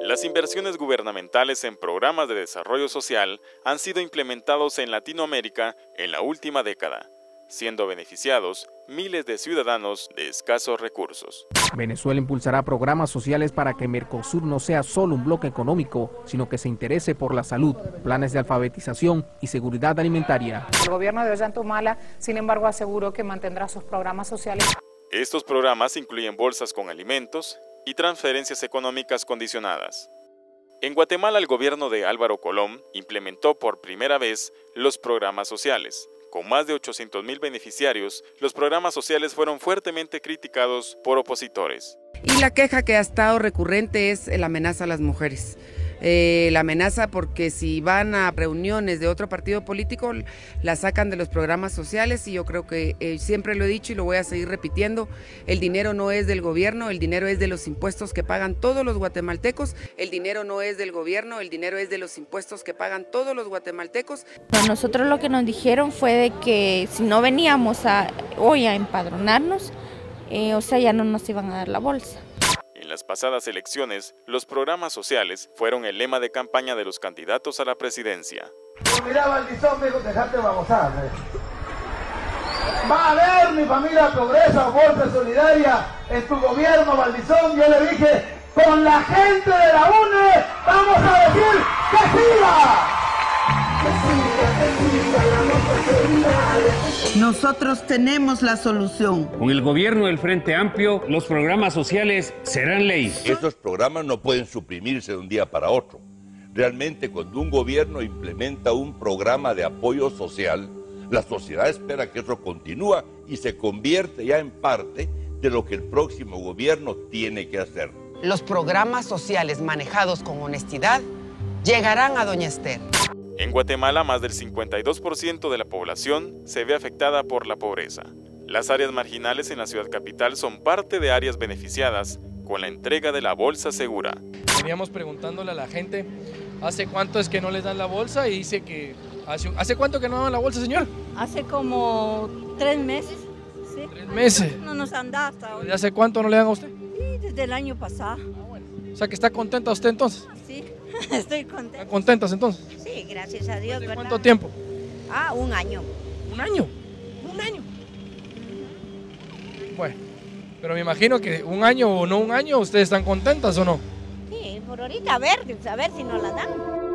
Las inversiones gubernamentales en programas de desarrollo social han sido implementados en Latinoamérica en la última década, siendo beneficiados miles de ciudadanos de escasos recursos. Venezuela impulsará programas sociales para que Mercosur no sea solo un bloque económico, sino que se interese por la salud, planes de alfabetización y seguridad alimentaria. El gobierno de Ollanta Humala, sin embargo, aseguró que mantendrá sus programas sociales. Estos programas incluyen bolsas con alimentos y transferencias económicas condicionadas. En Guatemala, el gobierno de Álvaro Colom implementó por primera vez los programas sociales. Con más de 800,000 beneficiarios, los programas sociales fueron fuertemente criticados por opositores. Y la queja que ha estado recurrente es la amenaza a las mujeres. La amenaza porque si van a reuniones de otro partido político, la sacan de los programas sociales, y yo creo que siempre lo he dicho y lo voy a seguir repitiendo: el dinero no es del gobierno, el dinero es de los impuestos que pagan todos los guatemaltecos, el dinero no es del gobierno, el dinero es de los impuestos que pagan todos los guatemaltecos. Bueno, nosotros lo que nos dijeron fue de que si no veníamos hoy a empadronarnos, ya no nos iban a dar la bolsa. En las pasadas elecciones, los programas sociales fueron el lema de campaña de los candidatos a la presidencia. Mira, Valdizón, me dijo, dejate babosar. Va a haber, mi familia progresa, bolsa solidaria en tu gobierno, Valdizón. Yo le dije, con la gente de la UNE vamos a decir que siga. Nosotros tenemos la solución. Con el gobierno del Frente Amplio, los programas sociales serán ley. Estos programas no pueden suprimirse de un día para otro. Realmente, cuando un gobierno implementa un programa de apoyo social, la sociedad espera que eso continúe y se convierte ya en parte de lo que el próximo gobierno tiene que hacer. Los programas sociales manejados con honestidad llegarán a Doña Esther. En Guatemala, más del 52% de la población se ve afectada por la pobreza. Las áreas marginales en la ciudad capital son parte de áreas beneficiadas con la entrega de la bolsa segura. Veníamos preguntándole a la gente, ¿hace cuánto es que no les dan la bolsa? Y dice que, ¿hace cuánto que no dan la bolsa, señor? Hace como 3 meses. ¿Sí? 3 meses. No nos han dado hasta hoy. ¿Desde hace cuánto no le dan a usted? Sí, desde el año pasado. Bueno. O sea que está contenta usted entonces. Sí, estoy contenta. ¿Están contentas entonces? Sí, gracias a Dios. ¿Desde cuánto tiempo? Un año. ¿Un año? ¿Un año? Bueno, pero me imagino que un año o no un año, ¿ustedes están contentas o no? Sí, por ahorita a ver si nos la dan.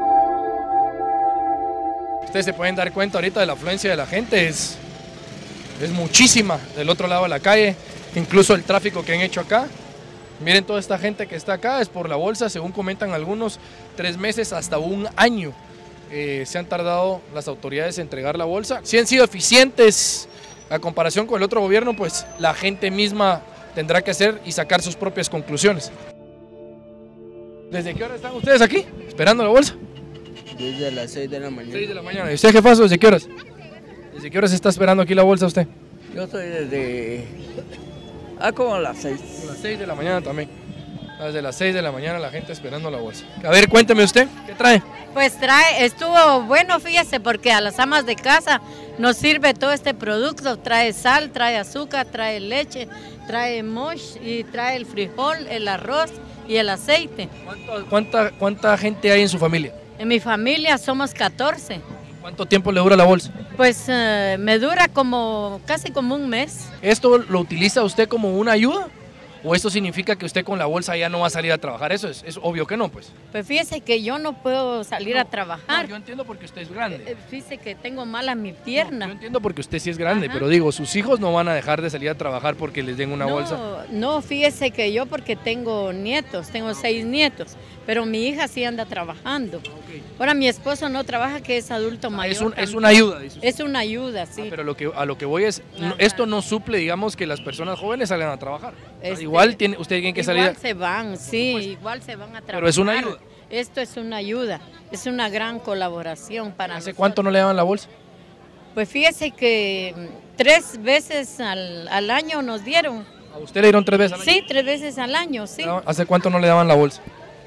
Ustedes se pueden dar cuenta ahorita de la afluencia de la gente, es muchísima del otro lado de la calle, incluso el tráfico que han hecho acá. Miren toda esta gente que está acá, es por la bolsa, según comentan algunos, 3 meses hasta un año se han tardado las autoridades en entregar la bolsa. Si han sido eficientes a comparación con el otro gobierno, pues la gente misma tendrá que hacer y sacar sus propias conclusiones. ¿Desde qué hora están ustedes aquí, esperando la bolsa? Desde las 6 de la mañana. 6 de la mañana. ¿Y usted, jefazo, desde qué horas? ¿Desde qué horas está esperando aquí la bolsa usted? Yo estoy desde... como a las 6. A las 6 de la mañana también. Desde las 6 de la mañana la gente esperando la bolsa. A ver, cuénteme usted, ¿qué trae? Pues estuvo bueno, fíjese, porque a las amas de casa nos sirve todo este producto. Trae sal, trae azúcar, trae leche, trae mosh y trae el frijol, el arroz y el aceite. ¿Cuánta gente hay en su familia? En mi familia somos 14. ¿Cuánto tiempo le dura la bolsa? Pues me dura casi como un mes. ¿Esto lo utiliza usted como una ayuda? ¿O esto significa que usted con la bolsa ya no va a salir a trabajar? Eso es obvio que no, pues. Pues fíjese que yo no puedo salir a trabajar. No, yo entiendo porque usted es grande. Fíjese que tengo mala mi pierna. No, yo entiendo porque usted sí es grande, pero digo, sus hijos no van a dejar de salir a trabajar porque les den una bolsa. No, fíjese que yo porque tengo nietos, tengo 6 nietos, pero mi hija sí anda trabajando. Okay. Ahora mi esposo no trabaja, que es adulto mayor. Es una ayuda, dice usted. Es una ayuda, sí. Pero a lo que voy es, esto no suple, digamos, que las personas jóvenes salgan a trabajar. Igual usted tiene que salir. Igual se van, sí, igual se van a trabajar. Pero es una ayuda. Esto es una ayuda, es una gran colaboración para nosotros. ¿Hace cuánto no le daban la bolsa? Pues fíjese que 3 veces al año nos dieron. ¿A usted le dieron 3 veces al año? Sí, 3 veces al año, sí. ¿Hace cuánto no le daban la bolsa?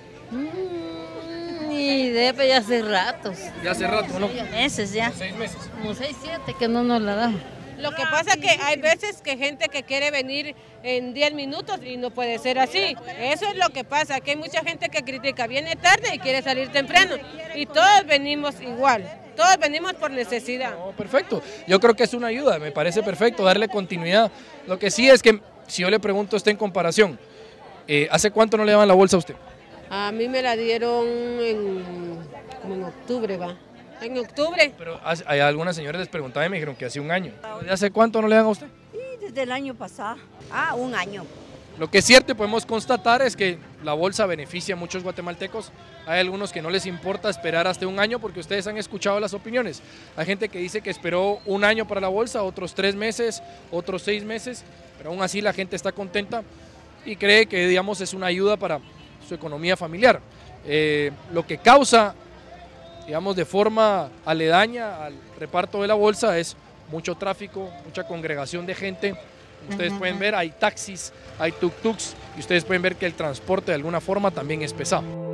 Ni idea, pero ya hace ratos. ¿Ya hace rato, no? Meses ya. 6 meses. Como 6, 7 que no nos la dan. Lo que pasa es que hay veces que gente que quiere venir en 10 minutos y no puede ser así. Eso es lo que pasa, que hay mucha gente que critica, viene tarde y quiere salir temprano. Y todos venimos igual, todos venimos por necesidad. No, perfecto, yo creo que es una ayuda, me parece perfecto darle continuidad. Lo que sí es que, si yo le pregunto a usted en comparación, ¿hace cuánto no le daban la bolsa a usted? A mí me la dieron como en octubre, va. En octubre. Pero hay algunas señoras les preguntaban y me dijeron que hace un año. ¿De hace cuánto no le dan a usted? Sí, desde el año pasado. Un año. Lo que es cierto y podemos constatar es que la bolsa beneficia a muchos guatemaltecos. Hay algunos que no les importa esperar hasta un año porque ustedes han escuchado las opiniones. Hay gente que dice que esperó un año para la bolsa, otros 3 meses, otros 6 meses, pero aún así la gente está contenta y cree que, digamos, es una ayuda para su economía familiar. Lo que causa, digamos, de forma aledaña al reparto de la bolsa es mucho tráfico, mucha congregación de gente. Ustedes pueden ver, hay taxis, hay tuk-tuks y ustedes pueden ver que el transporte de alguna forma también es pesado.